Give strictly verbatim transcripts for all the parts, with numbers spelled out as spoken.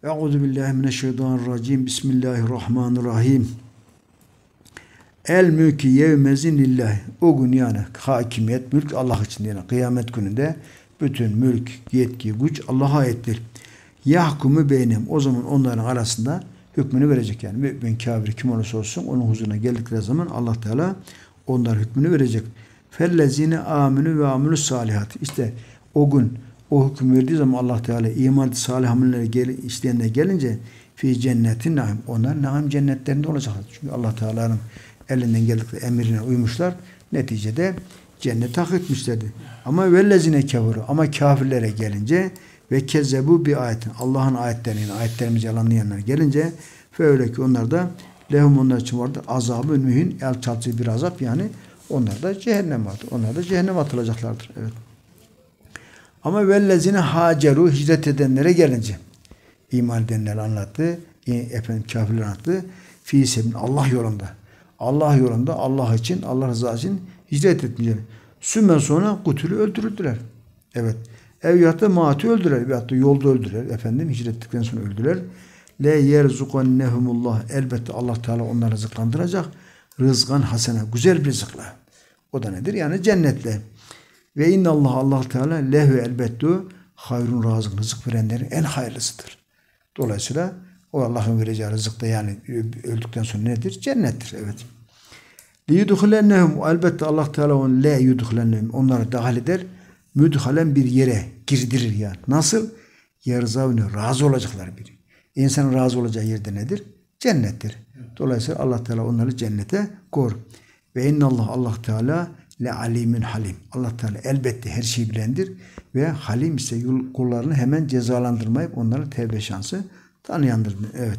Euzubillahimineşşeytanirracim. Bismillahirrahmanirrahim. El mülkü yevmezin lillahi. O gün yani hakimiyet, mülk Allah için, yani kıyamet gününde bütün mülk, yetki, güç Allah'a aittir. Yahkumu beynim. O zaman onların arasında hükmünü verecek yani. Mümin, kafir kim olursa olsun onun huzuruna geldikleri zaman Allah Teala onlar hükmünü verecek. Fellezine aminu ve amilü salihat. İşte o gün o hüküm verdiği zaman Allah Teala iman et, salih amelleri gel, işleyenler gelince fi cennetin naim. Onlar naim cennetlerinde olacaklar. Çünkü Allah Teala'nın elinden geldikleri emirine uymuşlar. Neticede cenneti hak etmişlerdi. Ama vellezine kefuru. Ama kafirlere gelince ve kezzebu bir ayetin. Allah'ın ayetlerine, ayetlerimizi yalanlayanlar gelince fe öyle ki onlar da lehum onlar için vardı azabı mühin, el çarpıcı bir azap, yani onlar da cehennem vardır. Onlar da cehennem atılacaklardır. Evet. Ama vellezine haceru, hicret edenlere gelince iman edenler anlattı. Efendim kafirler anlattı. Fi sebin, Allah yolunda. Allah yolunda, Allah için, Allah rızası için hicret etmeyecek. Sümme sonra kutülü öldürüldüler. Evet. Ev yattı maatı öldüler. Veyahut da yolda öldüler. Efendim hicrettikten sonra öldüler. Le yerzukannehumullah. Elbette Allah Teala onları rızıklandıracak. Rızkan hasene. Güzel bir rızıkla. O da nedir? Yani cennetle. Ve innallah Allah Teala lehu elbettu hayrun razık. Rızık verenlerin en hayırlısıdır. Dolayısıyla o Allah'ın vereceği rızık da yani öldükten sonra nedir? Cennettir. Evet. Liyudhulennehum. Elbette Allah Teala onu le yudhulennehum. Onları dahil eder. Müdhalen bir yere girdirir yani. Nasıl? Yerzavunu, razı olacaklar biri. İnsanın razı olacağı yerde nedir? Cennettir. Dolayısıyla Allah Teala onları cennete kor. Ve innallah Allah Teala le alimin halim. Allah Teala elbette her şeyi bilendir ve halim ise kullarını hemen cezalandırmayıp onlara tevbe şansı tanıyandır. Evet.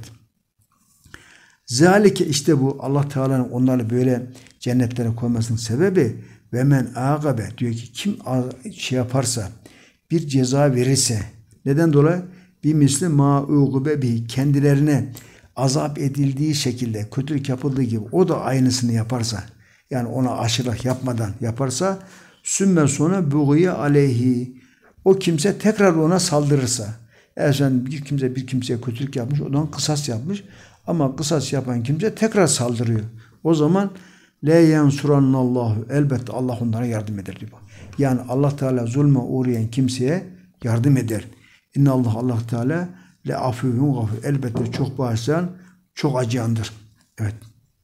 Zalike, işte bu Allah Teala'nın onları böyle cennetlere koymasının sebebi ve men agabe, diyor ki kim şey yaparsa, bir ceza verirse, neden dolayı? Bir misli ma ugube bi, kendilerine azap edildiği şekilde kötülük yapıldığı gibi o da aynısını yaparsa, yani ona aşırılık yapmadan yaparsa, sümme sonra buğye aleyhi, o kimse tekrar ona saldırırsa, eğer bir kimse bir kimseye kötülük yapmış, ondan kısas yapmış ama kısas yapan kimse tekrar saldırıyor. O zaman le yansurannallahu, elbette Allah onlara yardım eder diyor. Yani Allah Teala zulme uğrayan kimseye yardım eder. İnnallah Allah Teala le afuvun gafur, elbette çok bağışlayan, çok acıyandır. Evet.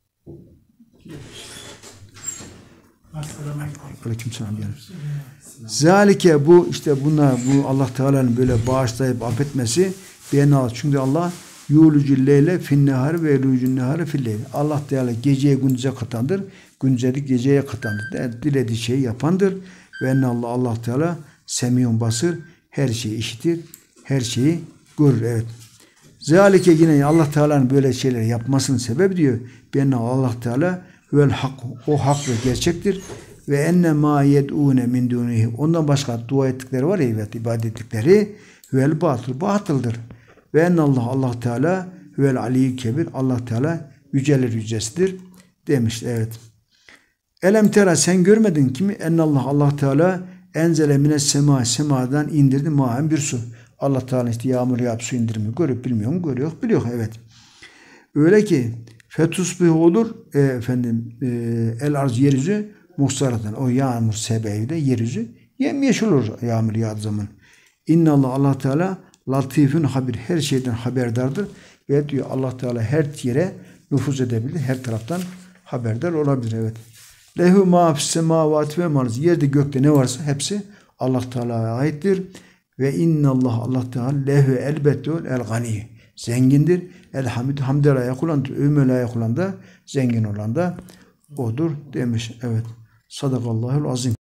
Aleykümselam. Zalike, bu işte bunlar, bu Allah Teala'nın böyle bağışlayıp affetmesi beynal, çünkü Allah yulucul leyle fin nehar ve yulucul nehar fil leyl. Allah Teala geceye gündüze katandır. Gündüzü geceye katandır. Yani dilediği şeyi yapandır. Ve enne Allah Allah Teala semiyun basır. Her şeyi işitir. Her şeyi görür. Evet. Zalike, yine Allah Teala'nın böyle şeyler yapmasının sebebi diyor. Benne Allah Teala vel hak. O hak ve gerçektir. Ve enne ma yed'une min dunihi. Ondan başka dua ettikleri var ya, evet, ibadet ettikleri vel batıl. Batıldır. Ve ennallah Allah Teala vel aliyyü kebir. Allah Teala yüceler yücesidir demiş. Evet. Elem tera, sen görmedin kimi? Ennallah Allah Teala enzele mines sema, semadan indirdi maen bir su. Allah Teala işte yağmur yağıp su indirmiyor. Görüp bilmiyor mu? Görüyor. Biliyor. Evet. Öyle ki fetusbih olur e, efendim e, el arz, yeryüzü muhsaratan. O yağmur sebebiyle yeryüzü yemyeşil olur yağmur yağdığı zaman. İnnallah Allah Teala latifün habir, her şeyden haberdardır ve diyor Allah Teala her yere nüfuz edebilir, her taraftan haberdar olabilir. Evet. Lehu ma fis semavati ve ma yerde gökte ne varsa hepsi Allah Teala'ya aittir ve innallah Allah Teala lehu elbette el gani, zengindir. El hamid, hamde layık olan, övme layık olan da, zengin olan da odur demiş. Evet. Sadakallahul azim.